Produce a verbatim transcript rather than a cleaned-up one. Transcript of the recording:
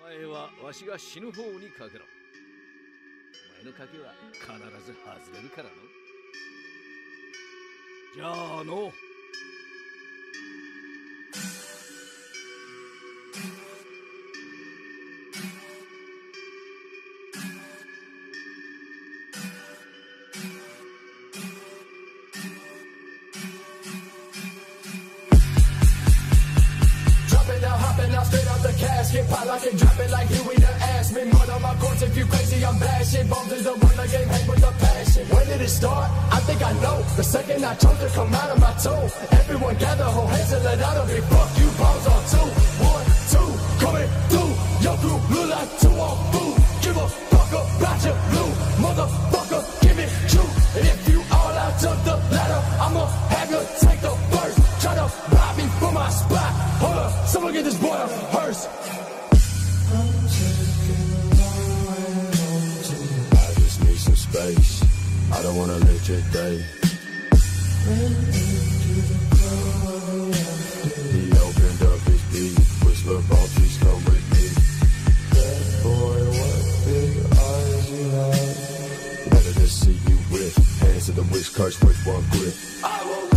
前はわしが死ぬ方にかけろ。お前の賭けは必ず外れるからの。じゃあの。 Straight out the casket, pop like it, drop it like Huey to ask me. Mud on my course, if you crazy, I'm bashing. Bones is the one the game, hang with the passion. When did it start? I think I know. The second I chose to come out of my toe. Everyone gather, hold hands and let out a big fuck you, bombs on two. One, two, coming through. Your crew look like two on food. Give a fuck about your blue. Motherfucker, give it true. And if you all out to the ladder, I'ma have you take the first. Try to rob me from my spot. Hold up, someone get this boy a hearse. I just need some space. I don't wanna live today. He opened up his beat. Whisper, please come with me. That boy, what big eyes you have. Better to see you with hands to the wish curse with one grip. I will